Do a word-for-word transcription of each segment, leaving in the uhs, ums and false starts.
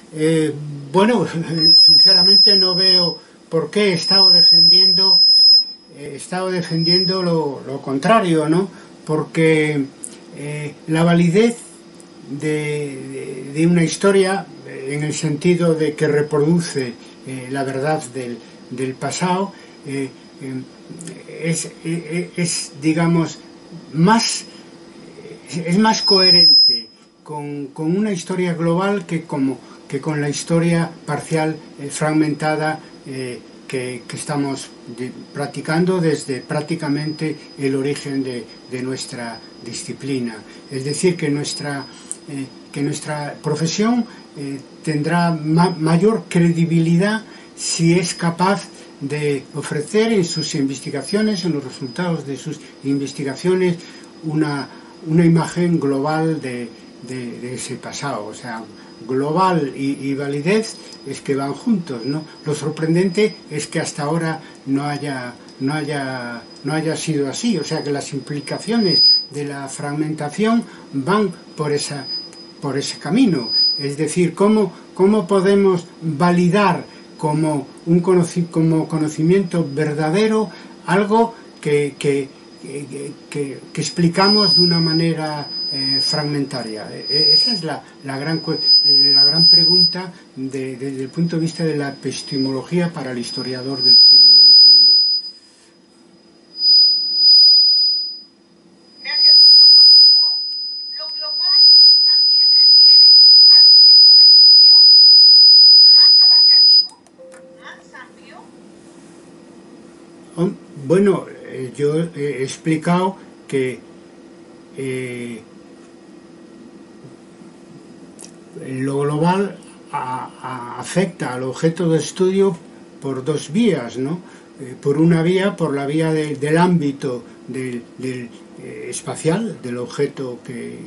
Eh, bueno, sinceramente no veo por qué he estado defendiendo, he estado defendiendo lo, lo contrario, ¿no? Porque eh, la validez de, de, de una historia, eh, en el sentido de que reproduce eh, la verdad del, del pasado, eh, eh, es, es, es, digamos, más, es más coherente con, con una historia global que como que con la historia parcial, eh, fragmentada, eh, que, que estamos de, practicando desde prácticamente el origen de, de nuestra disciplina. Es decir, que nuestra, eh, que nuestra profesión eh, tendrá ma mayor credibilidad si es capaz de ofrecer en sus investigaciones, en los resultados de sus investigaciones, una, una imagen global de, de, de ese pasado. O sea, global y, y validez es que van juntos, ¿no? Lo sorprendente es que hasta ahora no haya, no haya, no haya sido así. O sea, que las implicaciones de la fragmentación van por, esa, por ese camino. Es decir, ¿cómo, cómo podemos validar como un conoci como conocimiento verdadero algo que, que, que, que, que explicamos de una manera eh, fragmentaria? Esa es la, la, gran, eh, la gran pregunta de, de, desde el punto de vista de la epistemología para el historiador del siglo veintiuno. Gracias, doctor. Continúo. Lo global también refiere al objeto de estudio más abarcativo, más amplio. Bueno, eh, yo he explicado que eh, lo global a, a, afecta al objeto de estudio por dos vías, ¿no? Eh, por una vía, por la vía de, del ámbito del, del eh, espacial, del objeto que,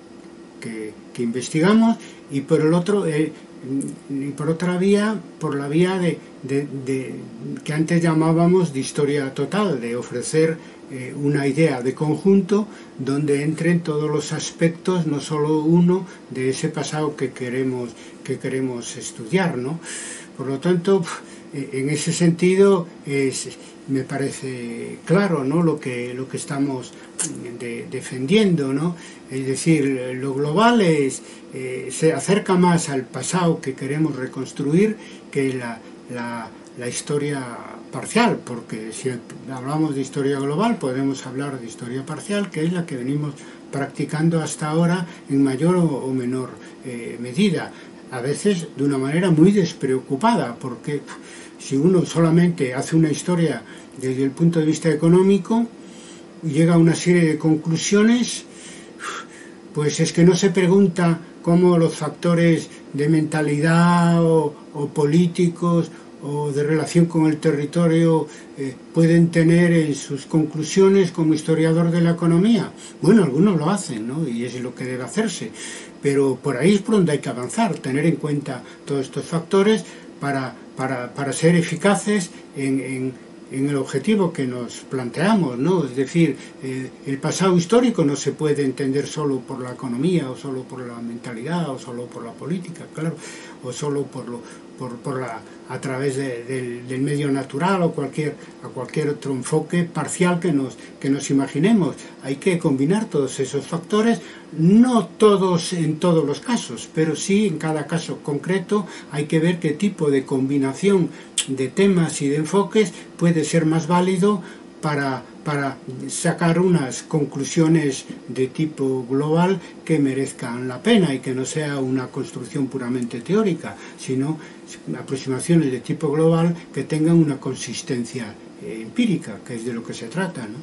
que, que investigamos, y por el otro, eh, y por otra vía, por la vía de, de, de que antes llamábamos de historia total, de ofrecer eh, una idea de conjunto donde entren todos los aspectos, no solo uno, de ese pasado que queremos, que queremos estudiar, ¿no? Por lo tanto, en ese sentido es, me parece claro, ¿no?, lo que, lo que estamos de, defendiendo, ¿no? Es decir, lo global es, eh, se acerca más al pasado que queremos reconstruir que la, la, la historia parcial, porque si hablamos de historia global podemos hablar de historia parcial, que es la que venimos practicando hasta ahora en mayor o, o menor eh, medida, a veces de una manera muy despreocupada, porque si uno solamente hace una historia desde el punto de vista económico y llega a una serie de conclusiones, pues es que no se pregunta cómo los factores de mentalidad o, o políticos o de relación con el territorio eh, pueden tener en sus conclusiones como historiador de la economía. Bueno, algunos lo hacen, ¿no?, y es lo que debe hacerse, pero por ahí es por donde hay que avanzar, tener en cuenta todos estos factores para, para, para ser eficaces en, en, en el objetivo que nos planteamos, ¿no? Es decir, eh, el pasado histórico no se puede entender solo por la economía, o solo por la mentalidad, o solo por la política, claro, o solo por lo, por, por la, a través de, de, del medio natural o cualquier, a cualquier otro enfoque parcial que nos, que nos imaginemos. Hay que combinar todos esos factores, no todos en todos los casos, pero sí en cada caso concreto hay que ver qué tipo de combinación de temas y de enfoques puede ser más válido para, para sacar unas conclusiones de tipo global que merezcan la pena y que no sea una construcción puramente teórica, sino aproximaciones de tipo global que tengan una consistencia eh, empírica, que es de lo que se trata, ¿no?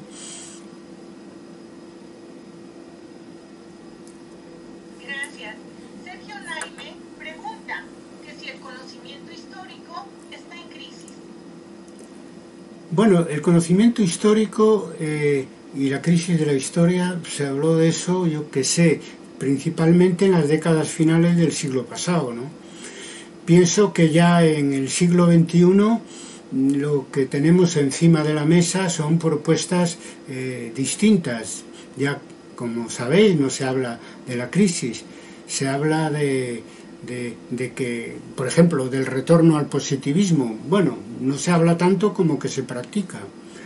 Gracias. Sergio Naime pregunta que si el conocimiento histórico está en crisis. Bueno, el conocimiento histórico eh, y la crisis de la historia, se habló de eso, yo que sé, principalmente en las décadas finales del siglo pasado, ¿no? Pienso que ya en el siglo veintiuno lo que tenemos encima de la mesa son propuestas eh, distintas. Ya, como sabéis, no se habla de la crisis, se habla de, de, de que, por ejemplo, del retorno al positivismo. Bueno, no se habla tanto como que se practica.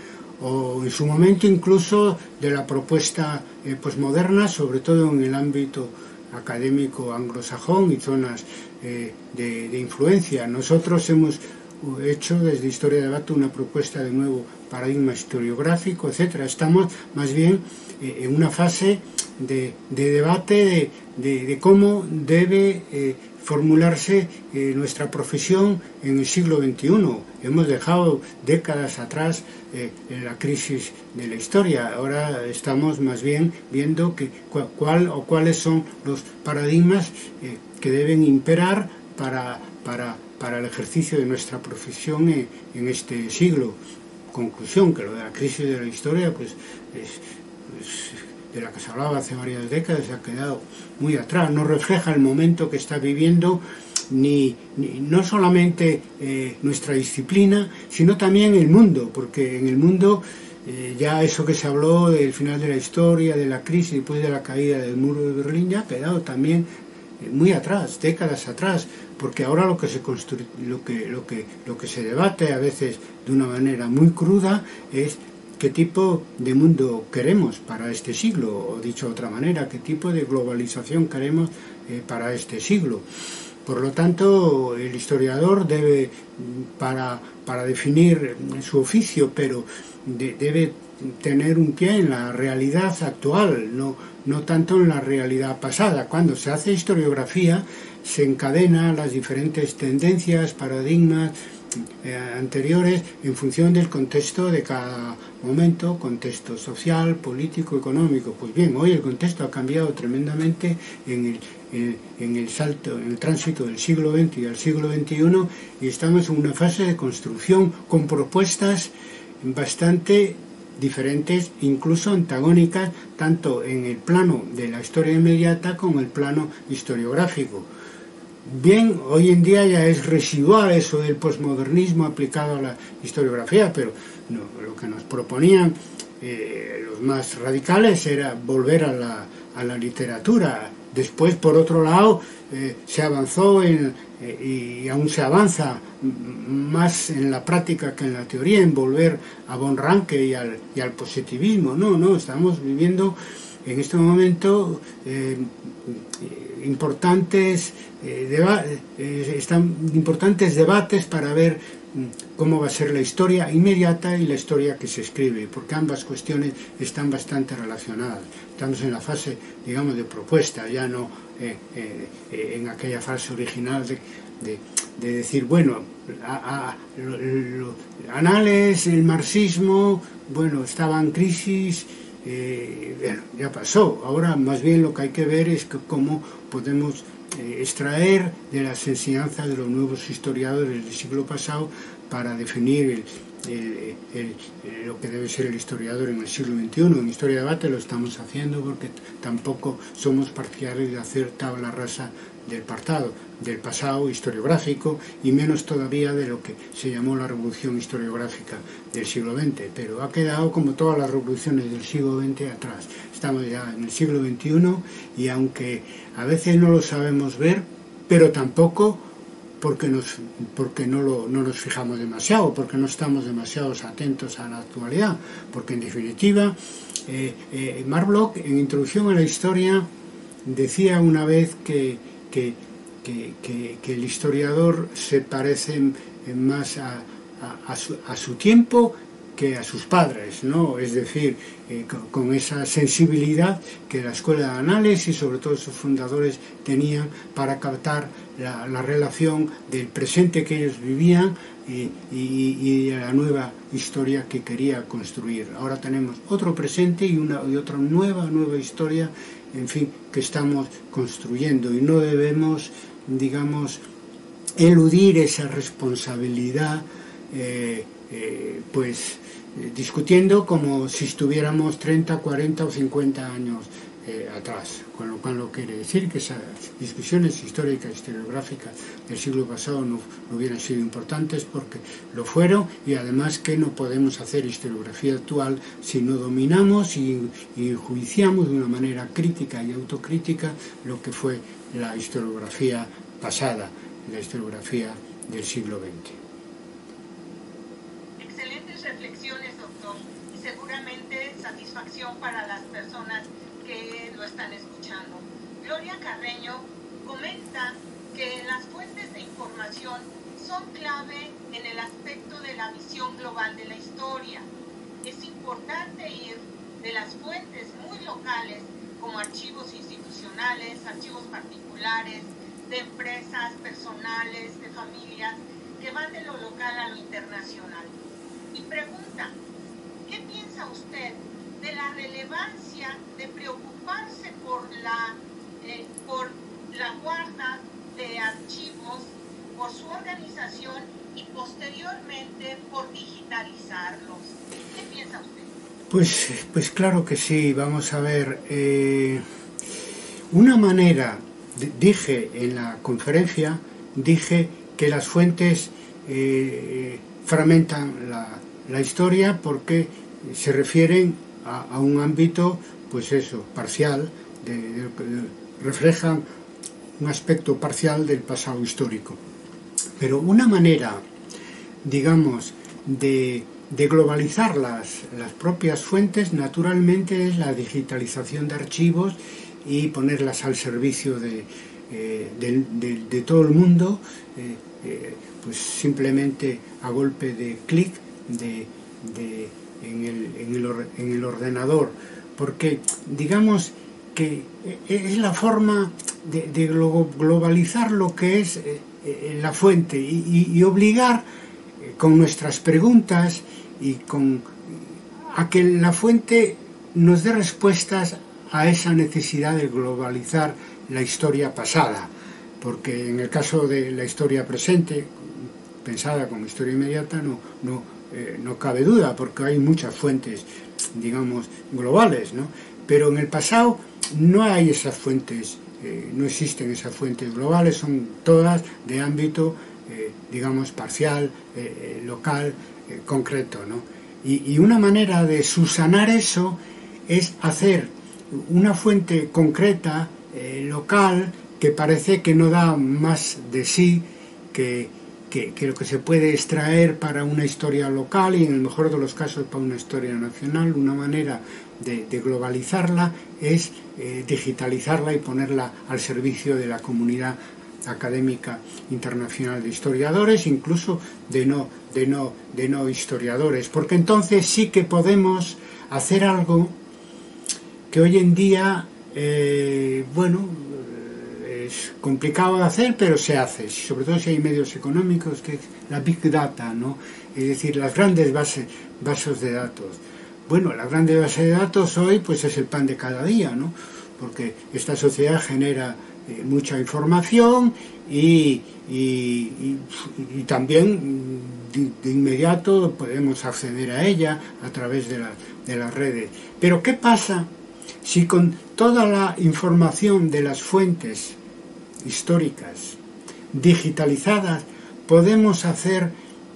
O en su momento incluso de la propuesta eh, posmoderna, sobre todo en el ámbito académico anglosajón y zonas eh, de, de influencia. Nosotros hemos hecho desde Historia de Debate una propuesta de nuevo paradigma historiográfico, etcétera. Estamos más bien eh, en una fase de, de debate de, de, de cómo debe eh, formularse eh, nuestra profesión en el siglo veintiuno. Hemos dejado décadas atrás eh, la crisis de la historia. Ahora estamos más bien viendo que, cuál o cuáles son los paradigmas eh, que deben imperar para, para, para el ejercicio de nuestra profesión en, en este siglo. Conclusión, que lo de la crisis de la historia, pues, es, es de la que se hablaba hace varias décadas, se ha quedado muy atrás, no refleja el momento que está viviendo ni, ni no solamente eh, nuestra disciplina, sino también el mundo, porque en el mundo eh, ya eso que se habló del final de la historia, de la crisis, después de la caída del muro de Berlín, ya ha quedado también eh, muy atrás, décadas atrás, porque ahora lo que se construye, lo que, lo que, lo que se debate a veces de una manera muy cruda es qué tipo de mundo queremos para este siglo, o dicho de otra manera, qué tipo de globalización queremos eh, para este siglo. Por lo tanto, el historiador debe, para, para definir su oficio, pero de, debe tener un pie en la realidad actual, no, no tanto en la realidad pasada. Cuando se hace historiografía, se encadena las diferentes tendencias, paradigmas eh, anteriores en función del contexto de cada momento, contexto social, político, económico. Pues bien, hoy el contexto ha cambiado tremendamente en el, en, en el salto, en el tránsito del siglo veinte al siglo veintiuno, y estamos en una fase de construcción con propuestas bastante diferentes, incluso antagónicas, tanto en el plano de la historia inmediata como en el plano historiográfico. Bien, hoy en día ya es residual eso del posmodernismo aplicado a la historiografía, pero no, lo que nos proponían eh, los más radicales era volver a la, a la literatura. Después, por otro lado, eh, se avanzó en, eh, y aún se avanza más en la práctica que en la teoría, en volver a von Ranke y al, y al positivismo. No, no, estamos viviendo en este momento eh, importantes, eh, deba eh, están importantes debates para ver cómo va a ser la historia inmediata y la historia que se escribe, porque ambas cuestiones están bastante relacionadas. Estamos en la fase, digamos, de propuesta, ya no eh, eh, en aquella fase original de, de, de decir, bueno, a, a, lo, lo, Anales, el marxismo, bueno, estaba en crisis, eh, bueno, ya pasó. Ahora más bien lo que hay que ver es que cómo podemos eh, extraer de las enseñanzas de los nuevos historiadores del siglo pasado para definir el, el, el, el, lo que debe ser el historiador en el siglo veintiuno. En Historia de Debate lo estamos haciendo porque tampoco somos partidarios de hacer tabla rasa del pasado, del pasado historiográfico, y menos todavía de lo que se llamó la revolución historiográfica del siglo veinte, pero ha quedado, como todas las revoluciones del siglo veinte, atrás. Estamos ya en el siglo veintiuno, y aunque a veces no lo sabemos ver, pero tampoco porque, nos, porque no, lo, no nos fijamos demasiado, porque no estamos demasiado atentos a la actualidad, porque en definitiva eh, eh, Marc Bloch, en Introducción a la Historia, decía una vez que Que, que, que, que el historiador se parece más a, a, a, su, a su tiempo que a sus padres, ¿no? Es decir, eh, con, con esa sensibilidad que la Escuela de Anales y sobre todo sus fundadores tenían para captar la, la relación del presente que ellos vivían y, y, y la nueva historia que quería construir. Ahora tenemos otro presente y, una, y otra nueva, nueva historia, en fin, que estamos construyendo, y no debemos, digamos, eludir esa responsabilidad, eh, eh, pues eh, discutiendo como si estuviéramos treinta, cuarenta o cincuenta años eh, atrás, con lo cual no quiere decir que esas discusiones históricas, historiográficas del siglo pasado no, no hubieran sido importantes, porque lo fueron, y además que no podemos hacer historiografía actual si no dominamos y, y juiciamos de una manera crítica y autocrítica lo que fue la historiografía pasada, la historiografía del siglo veinte. Excelentes reflexiones, doctor, y seguramente satisfacción para las personas que lo están escuchando. Gloria Carreño comenta que las fuentes de información son clave en el aspecto de la visión global de la historia. Es importante ir de las fuentes muy locales, como archivos institucionales, archivos particulares, de empresas, personales, de familias, que van de lo local a lo internacional. Y pregunta, ¿qué piensa usted de la relevancia de preocuparse por la, eh, por la guarda de archivos, por su organización y posteriormente por digitalizarlos? ¿Qué piensa usted? Pues, pues claro que sí, vamos a ver. Eh, una manera, dije en la conferencia, dije que las fuentes eh, fragmentan la, la historia porque se refieren a, a un ámbito, pues eso, parcial, de, de, de, reflejan un aspecto parcial del pasado histórico. Pero una manera, digamos, de, de globalizar las, las propias fuentes, naturalmente, es la digitalización de archivos y ponerlas al servicio de, eh, de, de, de todo el mundo, eh, eh, pues simplemente a golpe de clic de, de, en, el, en, el, en el ordenador. Porque, digamos, que es la forma de, de globalizar lo que es eh, la fuente y, y, y obligar eh, con nuestras preguntas y con a que la fuente nos dé respuestas a esa necesidad de globalizar la historia pasada, porque en el caso de la historia presente, pensada como historia inmediata, no, no, eh, no cabe duda, porque hay muchas fuentes, digamos, globales, ¿no? Pero en el pasado no hay esas fuentes, eh, no existen esas fuentes globales, son todas de ámbito, eh, digamos, parcial, eh, local, eh, concreto, ¿no? Y, y una manera de subsanar eso es hacer una fuente concreta, eh, local, que parece que no da más de sí que, que, que lo que se puede extraer para una historia local y en el mejor de los casos para una historia nacional. Una manera de, de globalizarla es eh, digitalizarla y ponerla al servicio de la comunidad académica internacional de historiadores, incluso de no, de no, de no historiadores, porque entonces sí que podemos hacer algo que hoy en día, eh, bueno, es complicado de hacer, pero se hace, sobre todo si hay medios económicos, que es la Big Data, ¿no? Es decir, las grandes bases, bases de datos. Bueno, la grande base de datos hoy pues es el pan de cada día, ¿no? Porque esta sociedad genera eh, mucha información y, y, y, y también de, de inmediato podemos acceder a ella a través de, la, de las redes. Pero ¿qué pasa si con toda la información de las fuentes históricas digitalizadas podemos hacer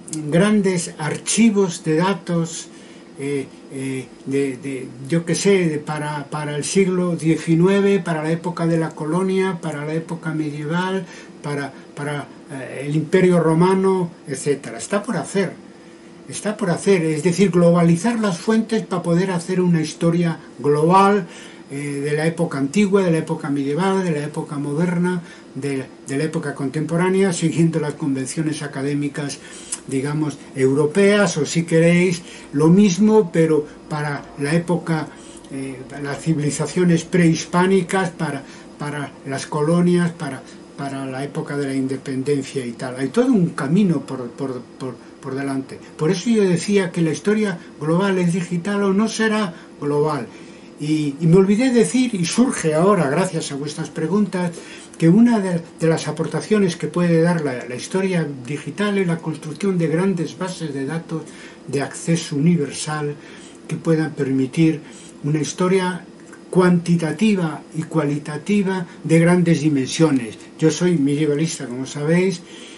grandes archivos de datos eh, eh, de, de, yo que sé, de, para, para el siglo diecinueve, para la época de la colonia, para la época medieval, para, para eh, el Imperio Romano, etcétera? Está por hacer, está por hacer, es decir, globalizar las fuentes para poder hacer una historia global eh, de la época antigua, de la época medieval, de la época moderna, de, de la época contemporánea, siguiendo las convenciones académicas, digamos, europeas, o si queréis, lo mismo, pero para la época, eh, las civilizaciones prehispánicas, para, para las colonias, para, para la época de la independencia y tal. Hay todo un camino por, por, por, por delante. Por eso yo decía que la historia global es digital o no será global. Y, y me olvidé decir, y surge ahora, gracias a vuestras preguntas, que una de, de las aportaciones que puede dar la, la historia digital es la construcción de grandes bases de datos de acceso universal que puedan permitir una historia cuantitativa y cualitativa de grandes dimensiones. Yo soy medievalista, como sabéis,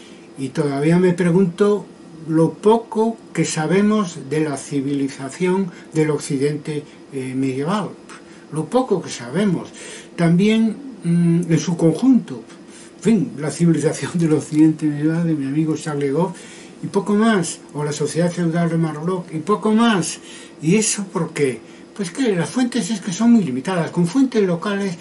y todavía me pregunto lo poco que sabemos de la civilización del occidente eh, medieval, lo poco que sabemos. También en su conjunto, fin, La civilización del occidente medieval de mi amigo Charles Goff, y poco más, o La sociedad feudal de Marlock, y poco más. ¿Y eso por qué? Pues que las fuentes es que son muy limitadas. Con fuentes locales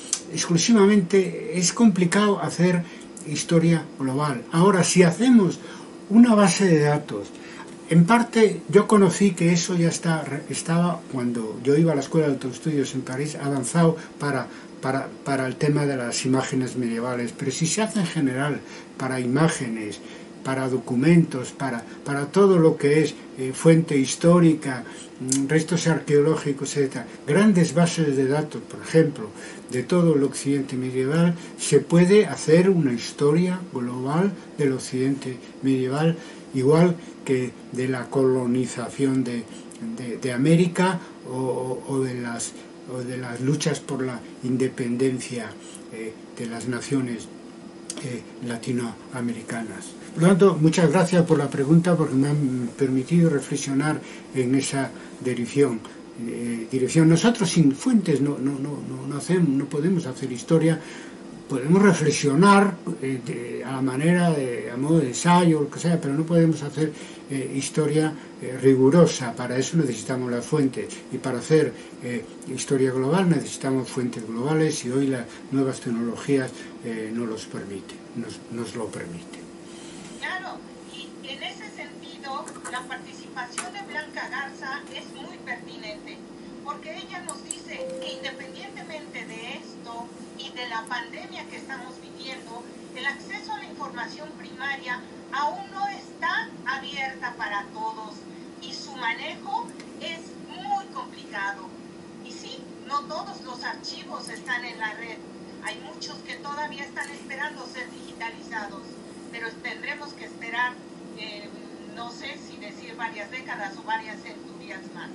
exclusivamente es complicado hacer historia global. Ahora, si hacemos una base de datos, en parte yo conocí que eso ya está, estaba cuando yo iba a la Escuela de Altos Estudios en París, avanzado para, para, para el tema de las imágenes medievales, pero si se hace en general para imágenes, para documentos, para, para todo lo que es eh, fuente histórica, restos arqueológicos, etcétera, grandes bases de datos, por ejemplo, de todo el occidente medieval, se puede hacer una historia global del occidente medieval, igual que de la colonización de, de, de América o, o, de las, o de las luchas por la independencia eh, de las naciones eh, latinoamericanas. Por lo tanto, muchas gracias por la pregunta, porque me han permitido reflexionar en esa dirección. Eh, dirección. Nosotros sin fuentes no, no, no, no, no, hacemos, no podemos hacer historia. Podemos reflexionar eh, de, a la manera de, a modo de ensayo, lo que sea, pero no podemos hacer eh, historia eh, rigurosa. Para eso necesitamos las fuentes, y para hacer eh, historia global necesitamos fuentes globales, y hoy las nuevas tecnologías eh, nos los permiten, nos, nos lo permiten. Claro, y en ese sentido la participación de Blanca Garza es muy pertinente, porque ella nos dice que independientemente de esto y de la pandemia que estamos viviendo, el acceso a la información primaria aún no está abierta para todos y su manejo es muy complicado. Y sí, no todos los archivos están en la red, hay muchos que todavía están esperando ser digitalizados, pero tendremos que esperar, eh, no sé si decir varias décadas o varias centurias más.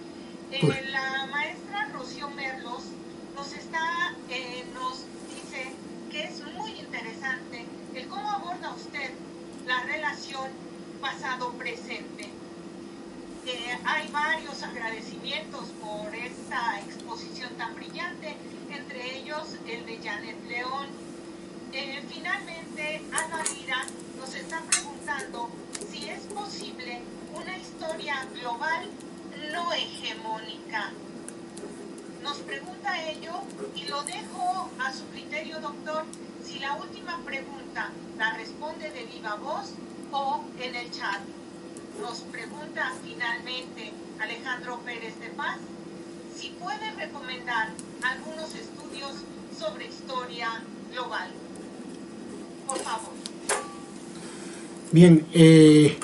Eh, la maestra Rocío Merlos nos, está, eh, nos dice que es muy interesante el cómo aborda usted la relación pasado-presente. Eh, hay varios agradecimientos por esta exposición tan brillante, entre ellos el de Janet León. Eh, finalmente, Ana Lira nos está preguntando si es posible una historia global no hegemónica. Nos pregunta ello y lo dejo a su criterio, doctor, si la última pregunta la responde de viva voz o en el chat. Nos pregunta finalmente Alejandro Pérez de Paz si puede recomendar algunos estudios sobre historia global. Por favor. Bien, eh,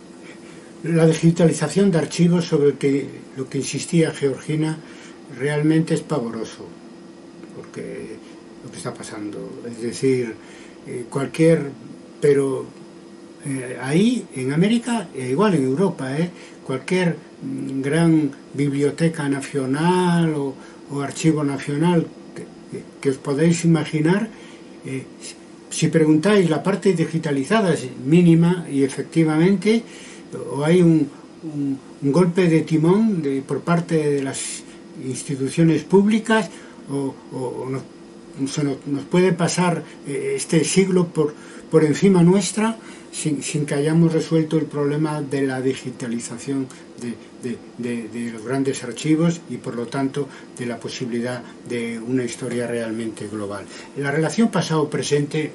la digitalización de archivos, sobre el que, lo que insistía Georgina, realmente es pavoroso, porque lo que está pasando, es decir, eh, cualquier, pero eh, ahí en América, eh, igual en Europa, eh, cualquier mm, gran biblioteca nacional o, o archivo nacional que, que os podéis imaginar, eh, si preguntáis, la parte digitalizada es mínima y efectivamente o hay un, un, un golpe de timón de, por parte de las instituciones públicas o, o nos, se nos, nos puede pasar eh, este siglo por, por encima nuestra sin, sin que hayamos resuelto el problema de la digitalización de, de, de, de los grandes archivos y por lo tanto de la posibilidad de una historia realmente global. La relación pasado-presente,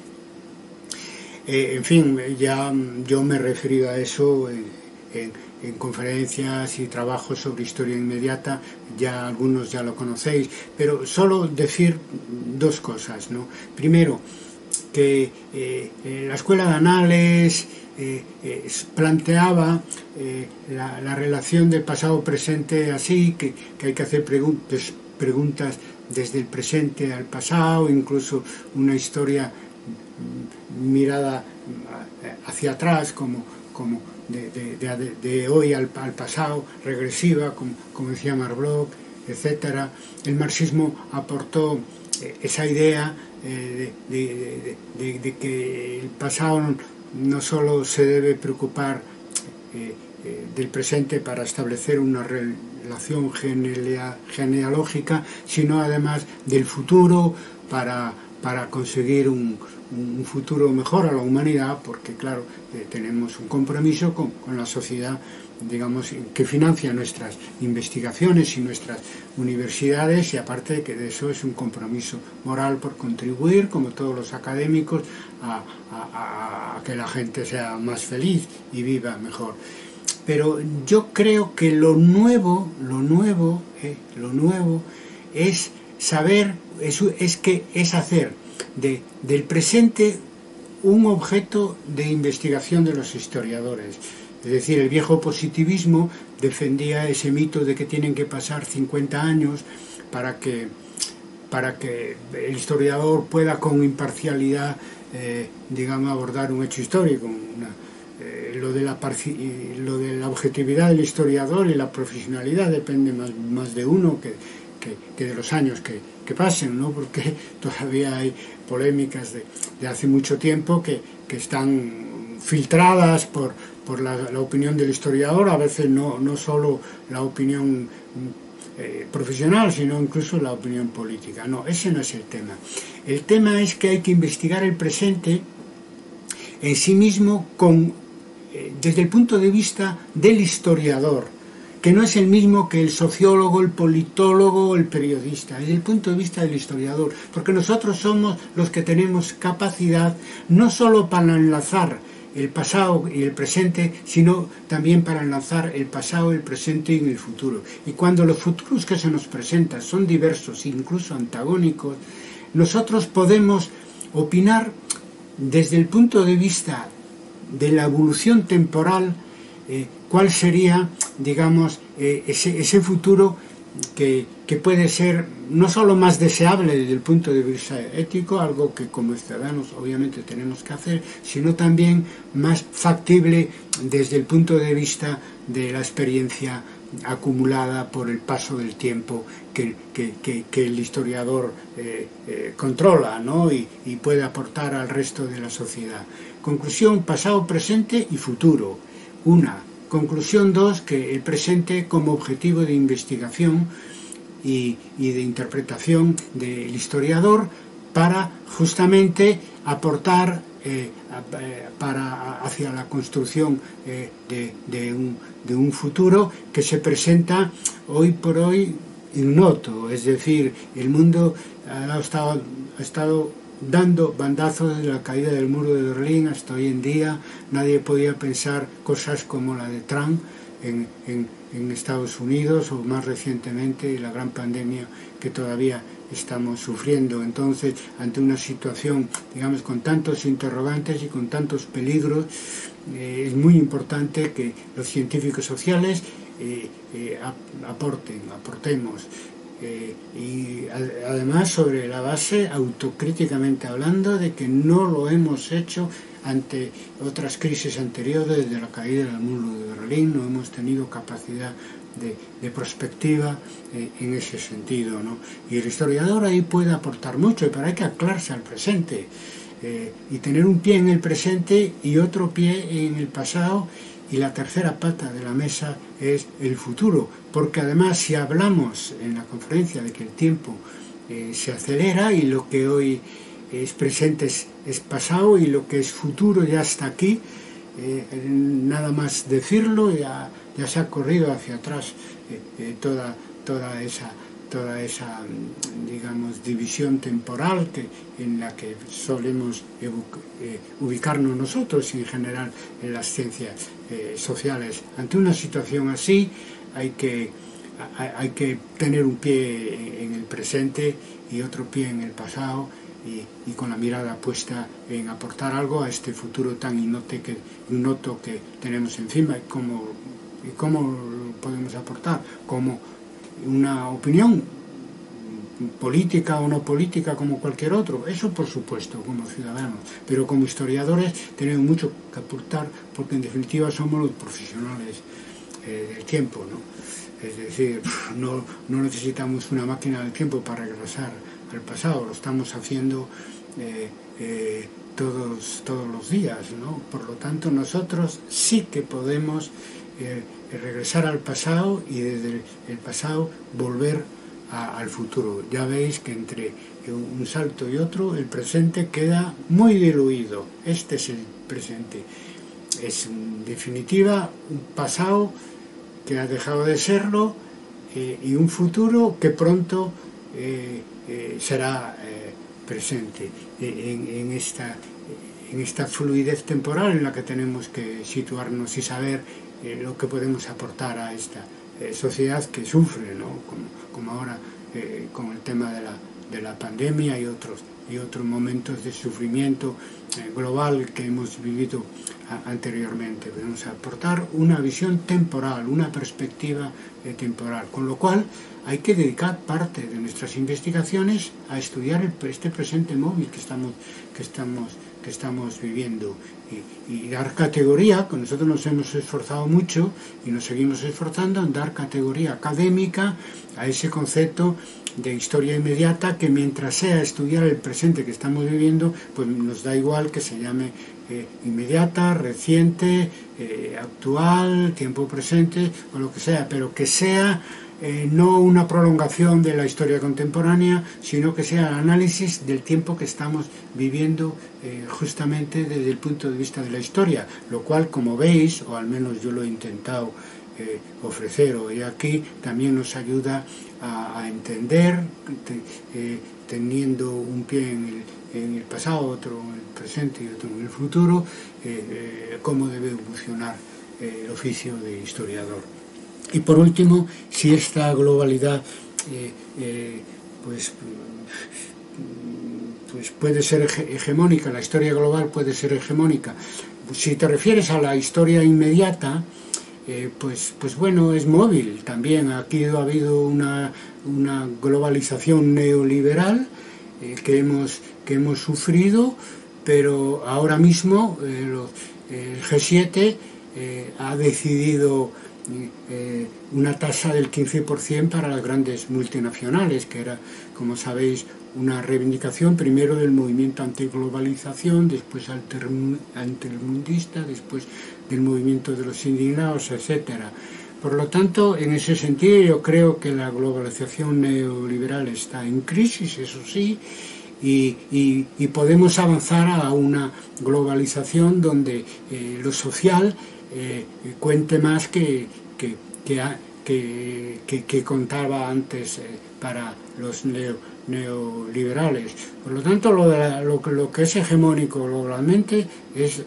eh, en fin, ya yo me he referido a eso en, en, en conferencias y trabajos sobre historia inmediata, ya algunos ya lo conocéis, pero solo decir dos cosas, ¿no? Primero, que eh, la Escuela de Anales eh, eh, planteaba eh, la, la relación de pasado-presente así, que, que hay que hacer preguntas, preguntas desde el presente al pasado, incluso una historia mirada hacia atrás, como, como de, de, de, de hoy al, al pasado, regresiva, como, como decía Marlock, etcétera. El marxismo aportó eh, esa idea eh, de, de, de, de que el pasado no solo se debe preocupar eh, eh, del presente para establecer una relación genea, genealógica, sino además del futuro para, para conseguir un, un futuro mejor a la humanidad, porque claro, eh, tenemos un compromiso con, con la sociedad, digamos, que financia nuestras investigaciones y nuestras universidades, y aparte de que de eso es un compromiso moral por contribuir, como todos los académicos, a, a, a que la gente sea más feliz y viva mejor. Pero yo creo que lo nuevo, lo nuevo, eh, lo nuevo es saber, es, es que es hacer de, del presente un objeto de investigación de los historiadores. Es decir, el viejo positivismo defendía ese mito de que tienen que pasar cincuenta años para que, para que el historiador pueda con imparcialidad, eh, digamos, abordar un hecho histórico. Una, eh, lo, de la, lo de la objetividad del historiador y la profesionalidad depende más, más de uno que, que, que de los años que, que pasen, ¿no? Porque todavía hay polémicas de, de hace mucho tiempo que, que están filtradas por, por la, la opinión del historiador, a veces no, no solo la opinión eh, profesional, sino incluso la opinión política. No, ese no es el tema. El tema es que hay que investigar el presente en sí mismo con, eh, desde el punto de vista del historiador, que no es el mismo que el sociólogo, el politólogo o el periodista, desde el punto de vista del historiador, porque nosotros somos los que tenemos capacidad no solo para enlazar el pasado y el presente, sino también para enlazar el pasado, el presente y el futuro. Y cuando los futuros que se nos presentan son diversos, incluso antagónicos, nosotros podemos opinar desde el punto de vista de la evolución temporal, eh, cuál sería, digamos, eh, ese, ese futuro que, que puede ser no solo más deseable desde el punto de vista ético, algo que como ciudadanos obviamente tenemos que hacer, sino también más factible desde el punto de vista de la experiencia acumulada por el paso del tiempo que, que, que, que el historiador eh, eh, controla, ¿no? y, y puede aportar al resto de la sociedad. Conclusión: pasado, presente y futuro. Una. Conclusión dos, que el presente como objetivo de investigación y, y de interpretación del historiador para justamente aportar eh, para, hacia la construcción eh, de, de, un, de un futuro que se presenta hoy por hoy ignoto. Es decir, el mundo ha estado, ha estado dando bandazos desde la caída del muro de Berlín hasta hoy en día. Nadie podía pensar cosas como la de Trump en, en, en Estados Unidos, o más recientemente la gran pandemia que todavía estamos sufriendo. Entonces, ante una situación, digamos, con tantos interrogantes y con tantos peligros, eh, es muy importante que los científicos sociales eh, eh, aporten, aportemos. Eh, y además sobre la base, autocríticamente hablando, de que no lo hemos hecho ante otras crisis anteriores, desde la caída del muro de Berlín, no hemos tenido capacidad de, de prospectiva eh, en ese sentido, ¿no? Y el historiador ahí puede aportar mucho, pero hay que anclarse al presente eh, y tener un pie en el presente y otro pie en el pasado. Y la tercera pata de la mesa es el futuro, porque además, si hablamos en la conferencia de que el tiempo eh, se acelera y lo que hoy es presente es, es pasado y lo que es futuro ya está aquí, eh, nada más decirlo ya, ya se ha corrido hacia atrás eh, eh, toda, toda esa toda esa, digamos, división temporal que, en la que solemos eh, ubicarnos nosotros y en general en las ciencias eh, sociales. Ante una situación así hay que, hay, hay que tener un pie en el presente y otro pie en el pasado, y, y con la mirada puesta en aportar algo a este futuro tan ignoto que, ignoto que tenemos encima. ¿Y cómo, y cómo podemos aportar? Como una opinión política o no política como cualquier otro, eso por supuesto como ciudadanos, pero como historiadores tenemos mucho que aportar, porque en definitiva somos los profesionales eh, del tiempo, ¿no? Es decir, no, no necesitamos una máquina del tiempo para regresar al pasado, lo estamos haciendo eh, eh, todos, todos los días, ¿no? Por lo tanto, nosotros sí que podemos eh, regresar al pasado y desde el pasado volver a, al futuro. Ya veis que entre un salto y otro el presente queda muy diluido. Este es el presente. Es en definitiva un pasado que ha dejado de serlo eh, y un futuro que pronto eh, eh, será eh, presente en, en, esta, en esta fluidez temporal en la que tenemos que situarnos y saber eh, lo que podemos aportar a esta eh, sociedad que sufre, ¿no? como, como ahora eh, con el tema de la, de la pandemia y otros, y otros momentos de sufrimiento eh, global que hemos vivido anteriormente. Podemos aportar una visión temporal, una perspectiva eh, temporal, con lo cual hay que dedicar parte de nuestras investigaciones a estudiar el, este presente móvil que estamos, que estamos, que estamos viviendo y, y dar categoría, que nosotros nos hemos esforzado mucho y nos seguimos esforzando en dar categoría académica a ese concepto de historia inmediata, que mientras sea estudiar el presente que estamos viviendo, pues nos da igual que se llame eh, inmediata, reciente, eh, actual, tiempo presente o lo que sea, pero que sea eh, no una prolongación de la historia contemporánea, sino que sea el análisis del tiempo que estamos viviendo eh, justamente desde el punto de vista de la historia, lo cual, como veis, o al menos yo lo he intentado eh, ofrecer hoy aquí, también nos ayuda a, a entender, te, eh, teniendo un pie en el, en el pasado, otro en el presente y otro en el futuro, eh, eh, cómo debe evolucionar eh, el oficio de historiador. Y por último, si esta globalidad eh, eh, pues, pues puede ser hegemónica, la historia global puede ser hegemónica, si te refieres a la historia inmediata, Eh, pues, pues bueno, es móvil también. Aquí ha habido una, una globalización neoliberal eh, que, hemos, que hemos sufrido, pero ahora mismo eh, los, eh, el G siete eh, ha decidido eh, una tasa del quince por ciento para las grandes multinacionales, que era, como sabéis, una reivindicación primero del movimiento antiglobalización, después altermundista, después del movimiento de los indignados, etcétera. Por lo tanto, en ese sentido, yo creo que la globalización neoliberal está en crisis, eso sí, y, y, y podemos avanzar a una globalización donde eh, lo social eh, cuente más que, que, que, que, que, que contaba antes eh, para los neo, neoliberales. Por lo tanto, lo, de la, lo, lo que es hegemónico globalmente es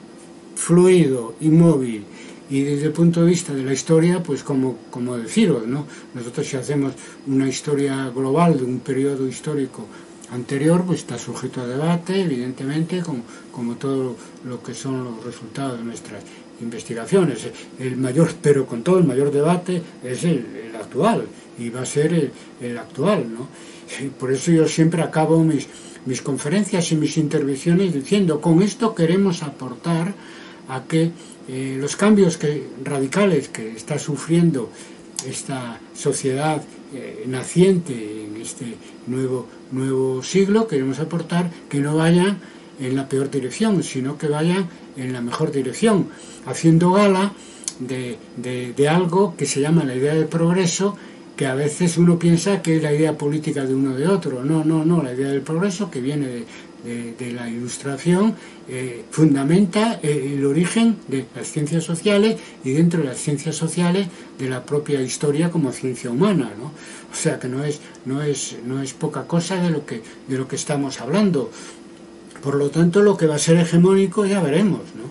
fluido, inmóvil, y desde el punto de vista de la historia, pues como, como deciros, ¿no? Nosotros, si hacemos una historia global de un periodo histórico anterior, pues está sujeto a debate, evidentemente, como, como todo lo que son los resultados de nuestras investigaciones. El mayor, pero con todo el mayor debate es el, el actual, y va a ser el, el actual, ¿no? Y por eso yo siempre acabo mis, mis conferencias y mis intervenciones diciendo, con esto queremos aportar a que eh, los cambios que, radicales que está sufriendo esta sociedad eh, naciente en este nuevo, nuevo siglo, queremos aportar que no vayan en la peor dirección, sino que vayan en la mejor dirección, haciendo gala de, de, de algo que se llama la idea del progreso, que a veces uno piensa que es la idea política de uno de otro. No, no, no, la idea del progreso, que viene de, de, de la Ilustración, eh, fundamenta eh, el origen de las ciencias sociales y dentro de las ciencias sociales de la propia historia como ciencia humana, ¿no? O sea que no es, no es, no es poca cosa de lo que, de lo que estamos hablando. Por lo tanto, lo que va a ser hegemónico ya veremos, ¿no?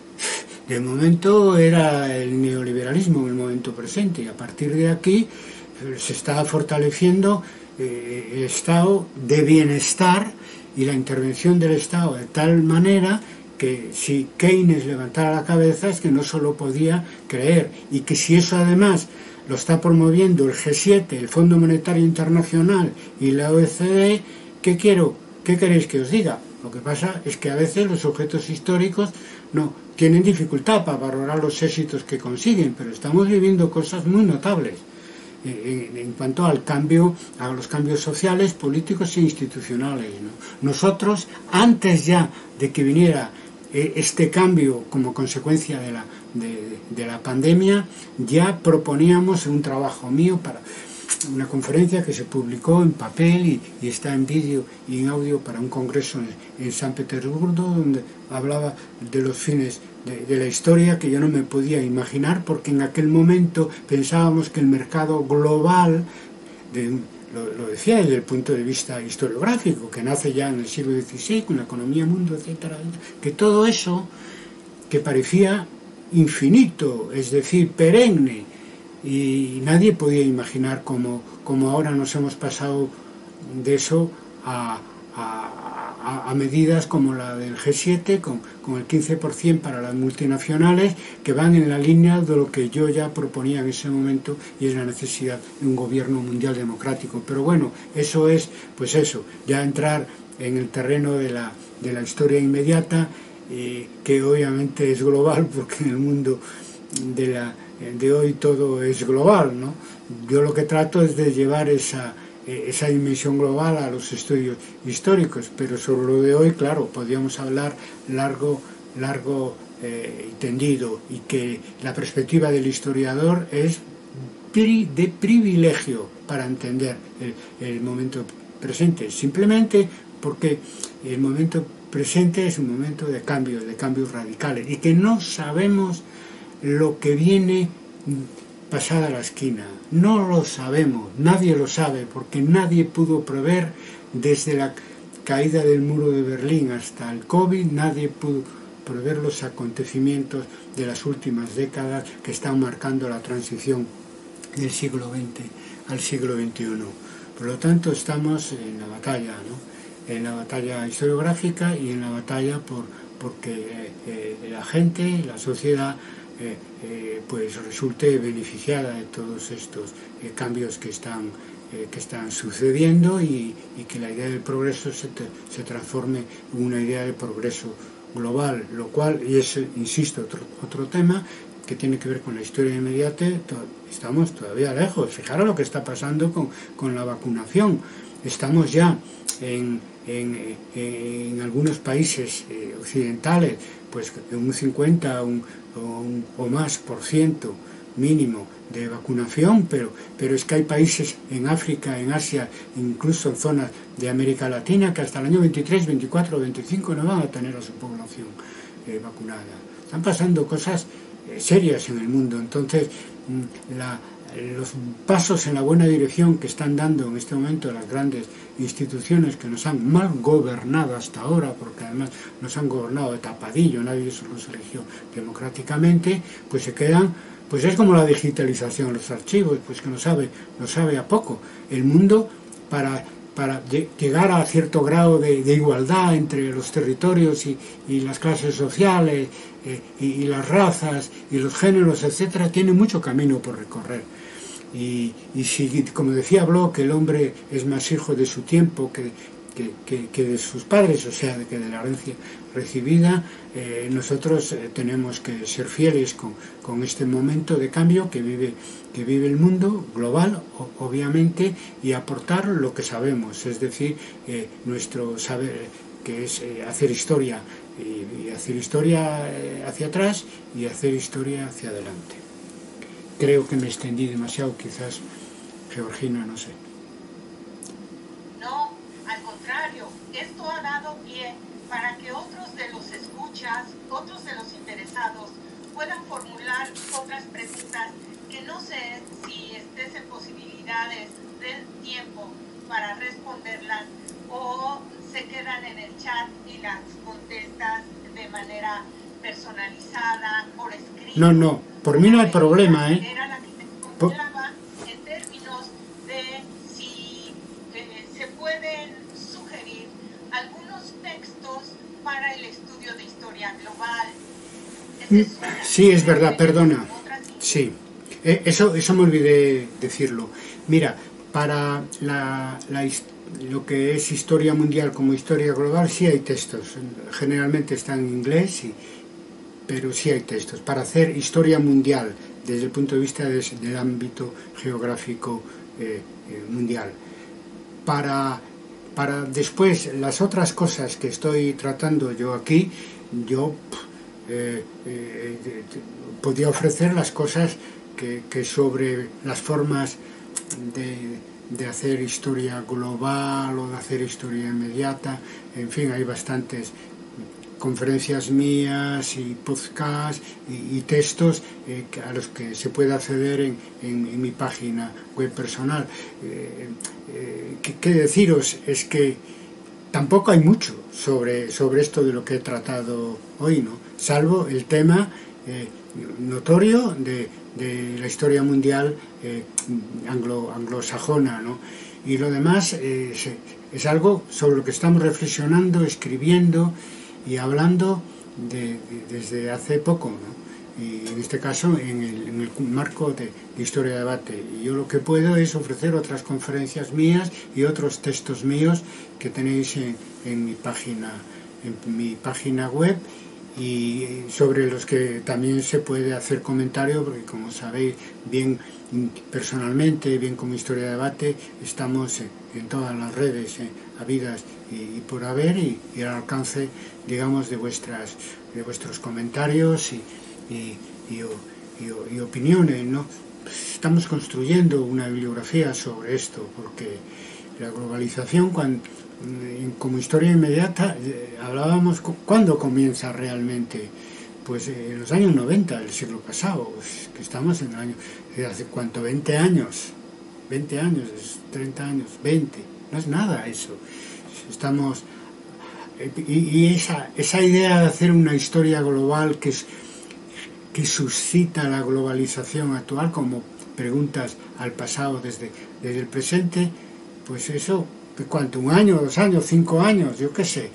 De momento era el neoliberalismo en el momento presente, y a partir de aquí se está fortaleciendo eh, el estado de bienestar y la intervención del Estado de tal manera que si Keynes levantara la cabeza es que no solo podía creer, y que si eso además lo está promoviendo el G siete, el Fondo Monetario Internacional y la O E C D, ¿qué quiero? ¿Qué queréis que os diga? Lo que pasa es que a veces los sujetos históricos no tienen dificultad para valorar los éxitos que consiguen, pero estamos viviendo cosas muy notables en, en cuanto al cambio, a los cambios sociales, políticos e institucionales, ¿no? Nosotros, antes ya de que viniera eh, este cambio como consecuencia de la, de, de la pandemia, ya proponíamos un trabajo mío para una conferencia que se publicó en papel y, y está en vídeo y en audio para un congreso en, en San Petersburgo, donde hablaba de los fines de, de la historia, que yo no me podía imaginar, porque en aquel momento pensábamos que el mercado global, de, lo, lo decía desde el punto de vista historiográfico, que nace ya en el siglo dieciséis con la economía mundo, etcétera, que todo eso que parecía infinito, es decir, perenne, y nadie podía imaginar cómo, cómo ahora nos hemos pasado de eso a, a, a medidas como la del G siete, con, con el quince por ciento para las multinacionales, que van en la línea de lo que yo ya proponía en ese momento, y es la necesidad de un gobierno mundial democrático. Pero bueno, eso es, pues eso, ya entrar en el terreno de la, de la historia inmediata, eh, que obviamente es global, porque en el mundo de la de hoy todo es global, ¿no? Yo lo que trato es de llevar esa, esa dimensión global a los estudios históricos, pero sobre lo de hoy, claro, podríamos hablar largo, largo eh, y tendido, y que la perspectiva del historiador es pri, de privilegio para entender el, el momento presente, simplemente porque el momento presente es un momento de cambios, de cambios radicales, y que no sabemos lo que viene pasada la esquina. No lo sabemos, nadie lo sabe, porque nadie pudo prever, desde la caída del muro de Berlín hasta el COVID, nadie pudo prever los acontecimientos de las últimas décadas que están marcando la transición del siglo veinte al siglo veintiuno. Por lo tanto, estamos en la batalla, ¿no? En la batalla historiográfica y en la batalla por porque eh, eh, la gente, la sociedad, Eh, eh, pues resulte beneficiada de todos estos eh, cambios que están, eh, que están sucediendo, y, y que la idea del progreso se, te, se transforme en una idea de progreso global, lo cual, y es, insisto, otro, otro tema que tiene que ver con la historia inmediata. To, estamos todavía lejos. Fijaros lo que está pasando con, con la vacunación. Estamos ya en, en, en algunos países eh, occidentales, pues un cincuenta un, un, o más por ciento mínimo de vacunación, pero, pero es que hay países en África, en Asia, incluso en zonas de América Latina, que hasta el año veintitrés, veinticuatro, veinticinco no van a tener a su población eh, vacunada. Están pasando cosas eh, serias en el mundo. Entonces, la, los pasos en la buena dirección que están dando en este momento las grandes instituciones, que nos han mal gobernado hasta ahora, porque además nos han gobernado de tapadillo, nadie se los eligió democráticamente, pues se quedan, pues es como la digitalización de los archivos, pues que no sabe, no sabe a poco. El mundo, para, para llegar a cierto grado de, de igualdad entre los territorios y, y las clases sociales, eh, y, y las razas y los géneros, etcétera, tiene mucho camino por recorrer. Y, y si, como decía Bloch, el hombre es más hijo de su tiempo que, que, que, que de sus padres, o sea, de que de la herencia recibida, eh, nosotros eh, tenemos que ser fieles con, con este momento de cambio que vive, que vive el mundo global, o, obviamente, y aportar lo que sabemos, es decir, eh, nuestro saber, que es eh, hacer historia, y, y hacer historia eh, hacia atrás y hacer historia hacia adelante. Creo que me extendí demasiado, quizás, Georgina, no sé. No, al contrario, esto ha dado pie para que otros de los escuchas, otros de los interesados, puedan formular otras preguntas que no sé si estés en posibilidades del tiempo para responderlas, o se quedan en el chat y las contestas de manera personalizada, por escrito. No, no, por mí no hay problema, ¿eh? Era la que te contaba en términos de si eh, se pueden sugerir algunos textos para el estudio de historia global. Es sí, es verdad, perdona. Sí, eh, eso, eso me olvidé decirlo. Mira, para la, la lo que es historia mundial como historia global, sí hay textos. Generalmente están en inglés, y pero sí hay textos para hacer historia mundial desde el punto de vista de, del ámbito geográfico eh, eh, mundial. Para, para después las otras cosas que estoy tratando yo aquí, yo eh, eh, podría ofrecer las cosas que, que sobre las formas de, de hacer historia global o de hacer historia inmediata. En fin, hay bastantes conferencias mías y podcasts y, y textos eh, a los que se puede acceder en, en, en mi página web personal. Eh, eh, ¿qué, ¿Qué deciros? Es que tampoco hay mucho sobre, sobre esto de lo que he tratado hoy, ¿no? Salvo el tema eh, notorio de, de la historia mundial eh, anglo, anglosajona, ¿no? Y lo demás eh, es, es algo sobre lo que estamos reflexionando, escribiendo y hablando de, de, desde hace poco, ¿no? Y en este caso en el, en el marco de, de Historia de Debate. Y yo lo que puedo es ofrecer otras conferencias mías y otros textos míos que tenéis en, en mi página, en mi página web, y sobre los que también se puede hacer comentario, porque como sabéis, bien personalmente, bien como Historia de Debate, estamos en todas las redes eh, habidas y, y por haber, y, y al alcance, digamos, de vuestras de vuestros comentarios y, y, y, y, y opiniones, ¿no? Estamos construyendo una bibliografía sobre esto, porque la globalización, cuando, como historia inmediata, eh, hablábamos cuándo comienza realmente. Pues en los años noventa del siglo pasado, pues, que estamos en el año, hace cuánto, veinte años, veinte años, treinta años, veinte, no es nada eso. Estamos, y, y esa, esa idea de hacer una historia global que, es, que suscita la globalización actual, como preguntas al pasado desde, desde el presente, pues eso, ¿cuánto? ¿Un año, dos años, cinco años? Yo qué sé.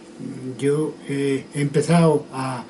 Yo eh, he empezado a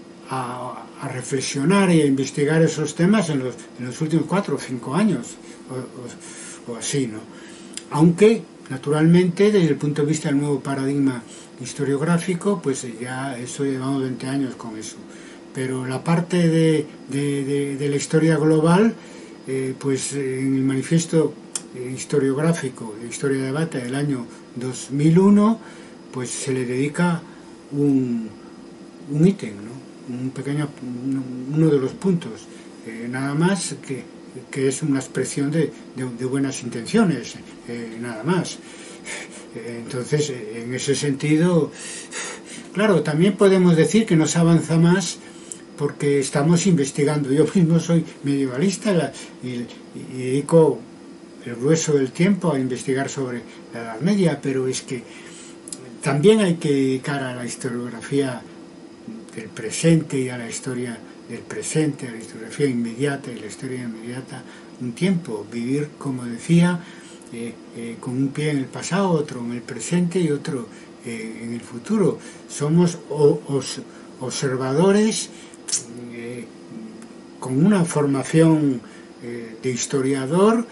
A, a reflexionar y a investigar esos temas en los, en los últimos cuatro o cinco años o, o, o así, ¿no? Aunque naturalmente desde el punto de vista del nuevo paradigma historiográfico, pues ya eso llevamos veinte años con eso, pero la parte de, de, de, de la historia global, eh, pues en el manifiesto historiográfico de Historia de Debate del año dos mil uno, pues se le dedica un, un ítem, ¿no? Un pequeño, uno de los puntos, eh, nada más que, que es una expresión de, de, de buenas intenciones, eh, nada más. Entonces, en ese sentido, claro, también podemos decir que no se avanza más porque estamos investigando. Yo mismo soy medievalista la, y, y dedico el grueso del tiempo a investigar sobre la Edad Media, pero es que también hay que dedicar a la historiografía del presente y a la historia del presente, a la historiografía inmediata y la historia inmediata, un tiempo, vivir, como decía, eh, eh, con un pie en el pasado, otro en el presente y otro eh, en el futuro. Somos o, os, observadores eh, con una formación eh, de historiador,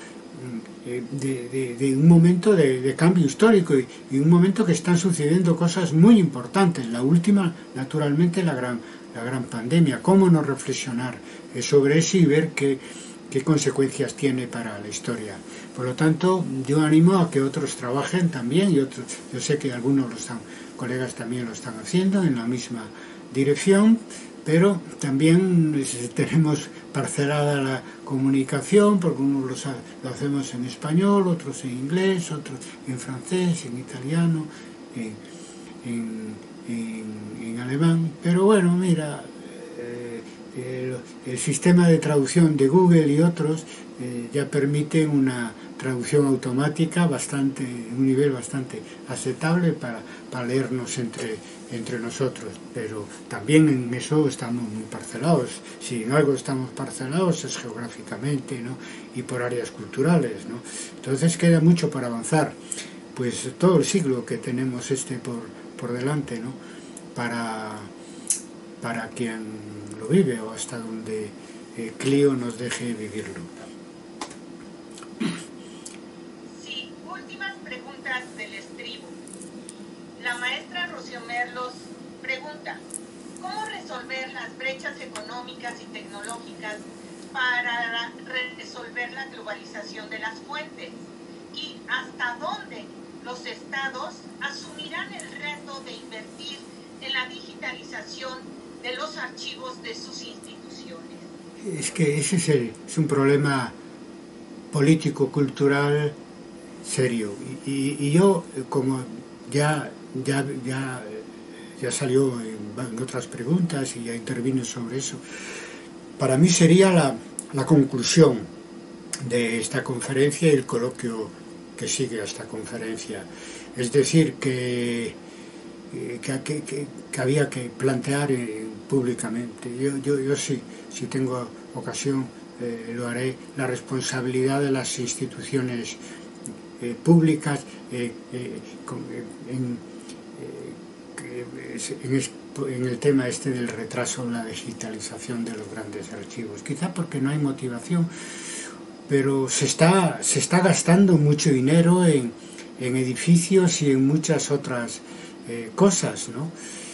De, de, de un momento de, de cambio histórico y, y un momento que están sucediendo cosas muy importantes. La última, naturalmente, la gran, la gran pandemia. ¿Cómo no reflexionar sobre eso y ver qué, qué consecuencias tiene para la historia? Por lo tanto, yo animo a que otros trabajen también, y otros, yo sé que algunos lo están, colegas también lo están haciendo en la misma dirección, pero también tenemos parcelada la comunicación, porque unos lo, lo hacemos en español, otros en inglés, otros en francés, en italiano, en, en, en, en alemán. Pero bueno, mira, eh, el, el sistema de traducción de Google y otros eh, ya permiten una traducción automática bastante, un nivel bastante aceptable para, para leernos entre, entre nosotros, pero también en eso estamos muy parcelados. Si en algo estamos parcelados es geográficamente, ¿no? Y por áreas culturales, ¿no? Entonces queda mucho por avanzar, pues todo el siglo que tenemos este por, por delante, ¿no? Para, para quien lo vive o hasta donde eh, Clio nos deje vivirlo. Del estribo. La maestra Rocío Merlos pregunta: ¿cómo resolver las brechas económicas y tecnológicas para resolver la globalización de las fuentes? ¿Y hasta dónde los estados asumirán el reto de invertir en la digitalización de los archivos de sus instituciones? Es que ese es, el, es un problema político-cultural serio. Y, y, y yo, como ya, ya, ya, ya salió en, en otras preguntas y ya intervino sobre eso, para mí sería la, la conclusión de esta conferencia y el coloquio que sigue a esta conferencia. Es decir, que, que, que, que había que plantear eh, públicamente, yo, yo, yo sí, si tengo ocasión eh, lo haré, la responsabilidad de las instituciones eh, públicas eh, eh, con, en, eh, en, en el tema este del retraso en la digitalización de los grandes archivos, quizá porque no hay motivación, pero se está, se está gastando mucho dinero en, en edificios y en muchas otras eh, cosas, ¿no?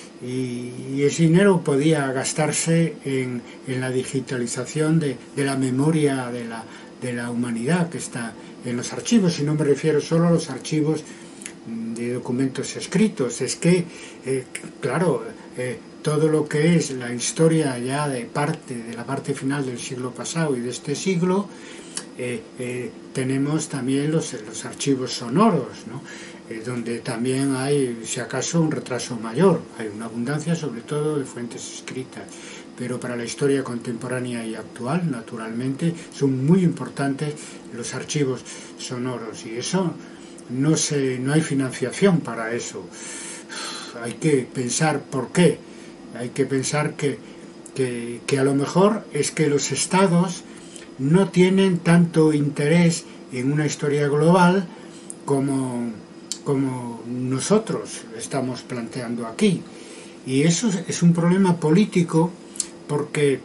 Y, y ese dinero podía gastarse en, en la digitalización de, de la memoria de la, de la humanidad que está en los archivos, y no me refiero solo a los archivos de documentos escritos, es que, eh, claro, eh, todo lo que es la historia ya de parte, de la parte final del siglo pasado y de este siglo, eh, eh, tenemos también los, los archivos sonoros, ¿no? Eh, donde también hay, si acaso, un retraso mayor, hay una abundancia sobre todo de fuentes escritas, pero para la historia contemporánea y actual, naturalmente, son muy importantes los archivos sonoros, y eso no se, no hay financiación para eso. Hay que pensar por qué, hay que pensar que, que, que a lo mejor es que los estados no tienen tanto interés en una historia global como, como nosotros estamos planteando aquí. Y eso es un problema político porque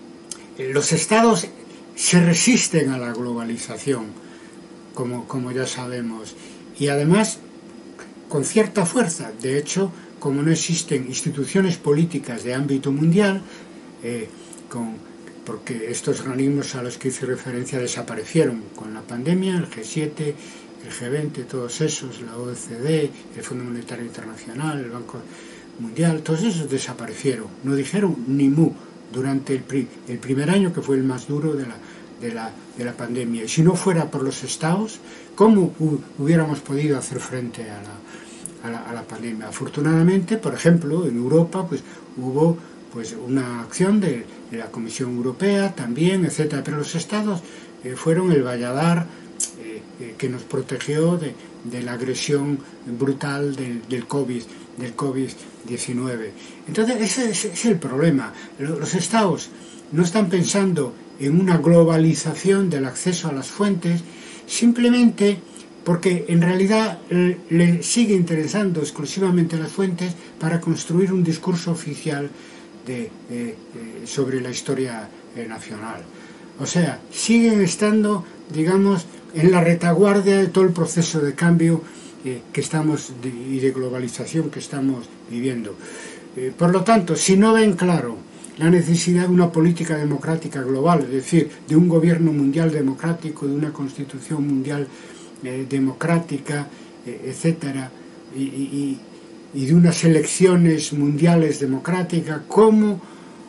los estados se resisten a la globalización, como, como ya sabemos, y además con cierta fuerza. De hecho, como no existen instituciones políticas de ámbito mundial, eh, con porque estos organismos a los que hice referencia desaparecieron con la pandemia, el G siete, el G veinte, todos esos, la O E C D, el Fondo Monetario Internacional, el Banco Mundial, todos esos desaparecieron, no dijeron ni mu durante el, pri, el primer año, que fue el más duro de la, de, la, de la pandemia. Y si no fuera por los estados, ¿cómo hubiéramos podido hacer frente a la, a la, a la pandemia? Afortunadamente, por ejemplo, en Europa pues hubo pues una acción de, de la Comisión Europea también, etcétera, pero los estados eh, fueron el valladar eh, eh, que nos protegió de, de la agresión brutal del, del COVID, del COVID diecinueve. Entonces ese, ese es el problema. Los estados no están pensando en una globalización del acceso a las fuentes, simplemente porque en realidad eh, le sigue interesando exclusivamente las fuentes para construir un discurso oficial De, de, de, sobre la historia eh, nacional. O sea, siguen estando, digamos, en la retaguardia de todo el proceso de cambio eh, que estamos de, y de globalización que estamos viviendo. Eh, por lo tanto, si no ven claro la necesidad de una política democrática global, es decir, de un gobierno mundial democrático, de una constitución mundial eh, democrática, eh, etcétera, y, y y de unas elecciones mundiales democráticas, ¿cómo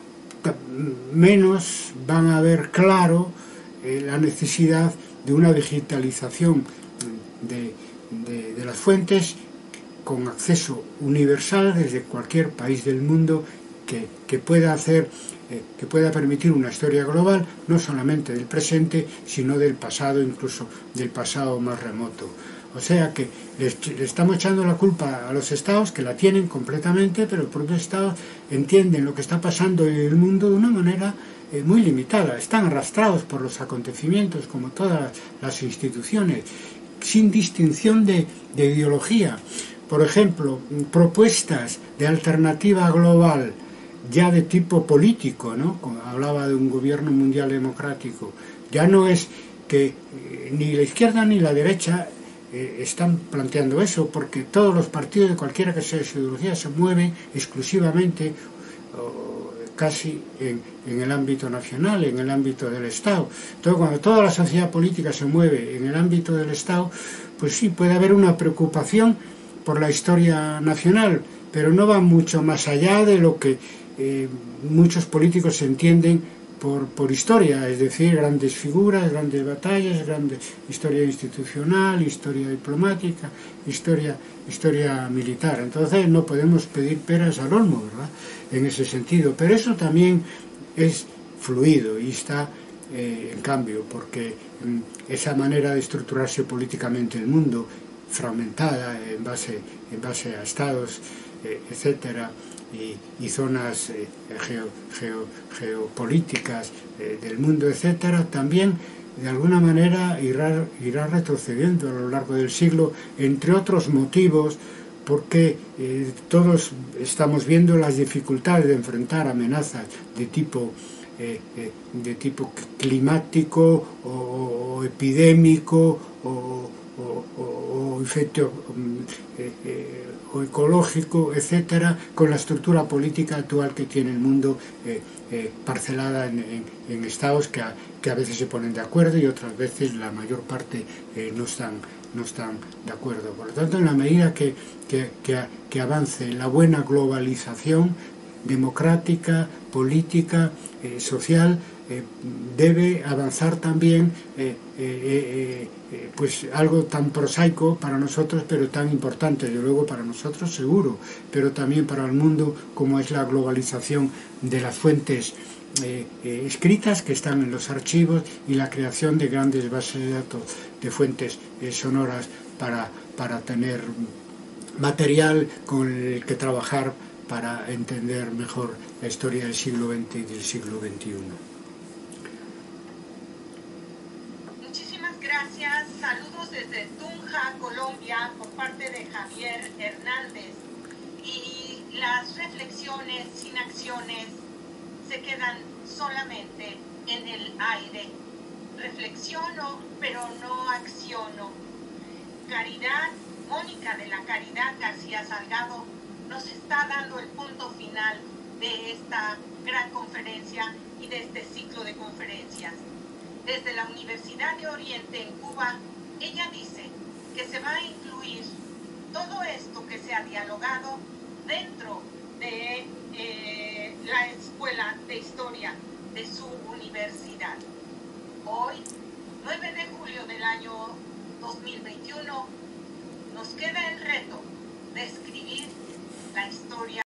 menos van a ver claro eh, la necesidad de una digitalización de, de, de las fuentes con acceso universal desde cualquier país del mundo que, que pueda hacer, eh, que pueda permitir una historia global, no solamente del presente, sino del pasado, incluso del pasado más remoto? O sea que le, le estamos echando la culpa a los estados, que la tienen completamente, pero los propios estados entienden lo que está pasando en el mundo de una manera eh, muy limitada. Están arrastrados por los acontecimientos, como todas las instituciones, sin distinción de, de ideología. Por ejemplo, propuestas de alternativa global ya de tipo político, ¿no? Como hablaba de un gobierno mundial democrático. Ya no es que eh, ni la izquierda ni la derecha Eh, están planteando eso, porque todos los partidos, de cualquiera que sea su ideología, se mueven exclusivamente o casi en, en el ámbito nacional, en el ámbito del Estado. Entonces, cuando toda la sociedad política se mueve en el ámbito del Estado, pues sí, puede haber una preocupación por la historia nacional, pero no va mucho más allá de lo que eh, muchos políticos entienden por, por historia, es decir, grandes figuras, grandes batallas, grandes, historia institucional, historia diplomática, historia, historia militar. Entonces no podemos pedir peras al olmo, ¿verdad?, en ese sentido. Pero eso también es fluido y está eh, en cambio, porque mm, esa manera de estructurarse políticamente el mundo, fragmentada en base, en base a estados, eh, etcétera, y, y zonas eh, geo, geo, geopolíticas eh, del mundo, etcétera, también de alguna manera irá, irá retrocediendo a lo largo del siglo, entre otros motivos, porque eh, todos estamos viendo las dificultades de enfrentar amenazas de tipo eh, eh, de tipo climático o, o epidémico o, o, o, o efecto eh, eh, o ecológico, etcétera, con la estructura política actual que tiene el mundo, eh, eh, parcelada en, en, en estados que a, que a veces se ponen de acuerdo y otras veces la mayor parte eh, no están no están de acuerdo. Por lo tanto, en la medida que, que, que, que avance la buena globalización democrática, política, eh, social, eh, debe avanzar también eh, eh, eh, pues algo tan prosaico para nosotros, pero tan importante, desde luego para nosotros seguro, pero también para el mundo, como es la globalización de las fuentes Eh, eh, escritas que están en los archivos y la creación de grandes bases de datos de fuentes eh, sonoras para, para tener material con el que trabajar para entender mejor la historia del siglo veinte y del siglo veintiuno. Muchísimas gracias. Saludos desde Tunja, Colombia, por parte de Javier Hernández. Y las reflexiones sin acciones se quedan solamente en el aire. Reflexiono, pero no acciono. Caridad, Mónica de la Caridad García Salgado, nos está dando el punto final de esta gran conferencia y de este ciclo de conferencias. Desde la Universidad de Oriente en Cuba, ella dice que se va a incluir todo esto que se ha dialogado dentro de eh, la Escuela de Historia de su universidad. Hoy, nueve de julio del año dos mil veintiuno, nos queda el reto de escribir la historia